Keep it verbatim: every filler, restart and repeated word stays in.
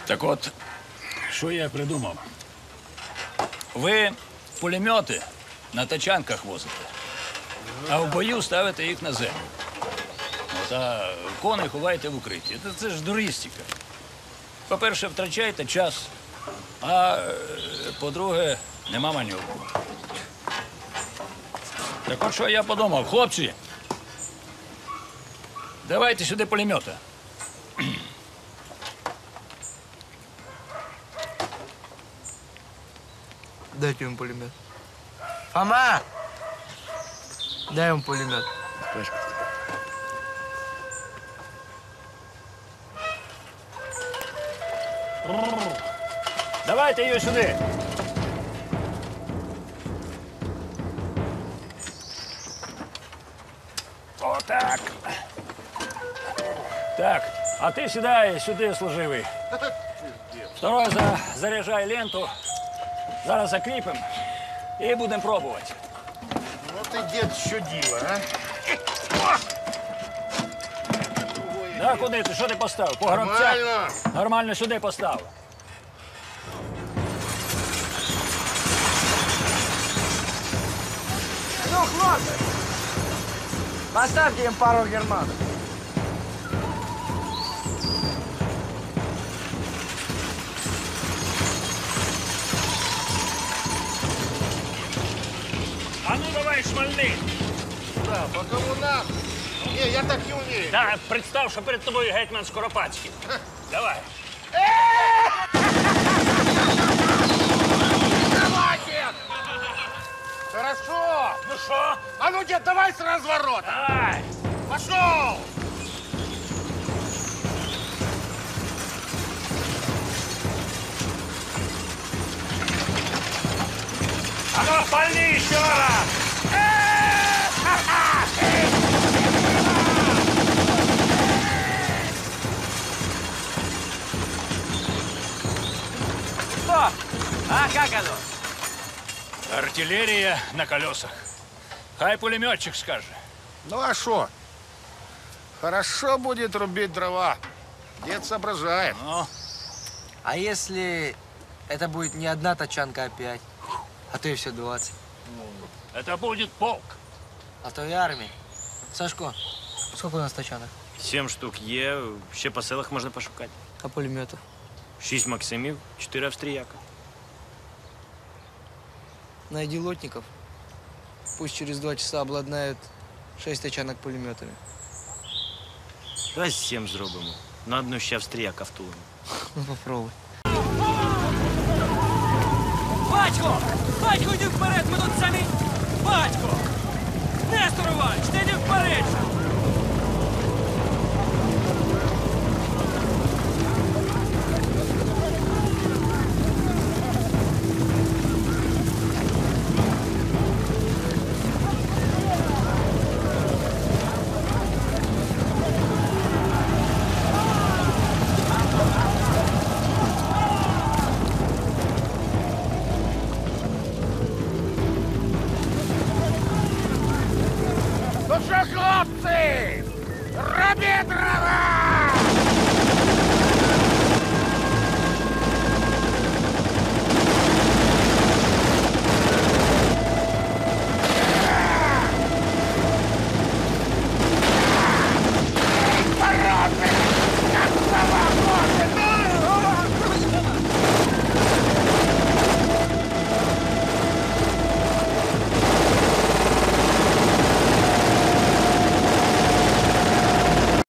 Так от, що я придумав? Ви пулемети на тачанках возите, а в бою ставите їх на землю. От, а коней ховаєте в укритті. Це, це ж дуристика. По-перше, втрачаєте час, а е, по-друге, нема маневру. Так от що я подумав, хлопці, давайте сюди пулемета. Дайте ему пулемет. Фома! Дай ему пулемет. Давайте її сюди. Отак. Так, а ти сідай сюди, служивий. Второй за, заряджай ленту. Зараз закріпимо і будемо пробувати. Ну ты, дед, що діло, а? Да, куди ти? Що ти поставив? По гробцях? Нормально. Нормально сюди постав. Ну, хлопцы! Поставьте им пару германов. А ну давай шмальни. Да, по кому нам? Не, я так не умею. Да, представ, що перед тобою гетьман Скоропадський. Давай. Давай, дед! Хорошо. Ну що? А ну, дед, давай с разворота. Давай. Пошел! А ну, пальни еще раз. Что? А как оно? Артиллерия на колесах. Хай пулеметчик скажет. Ну, а что? Хорошо будет рубить дрова. Дед соображает. Ну, А если это будет не одна тачанка, а пять? А то и все двадцать. это будет полк. А то и армия. Сашко, сколько у нас тачанок? Сім штук є, ще по селах можна пошукати. А пулеметов? Шість Максимів, чотири австріяка. Найди лотников. Пусть через два часа обладнают шесть тачанок пулеметами. Давай сім зробимо. На одну ще австріяка втулимо. Ну, попробуй. Батько! Батько, йди вперед, ми тут самі! Батько! Нестор Іванович, ти йди вперед! же!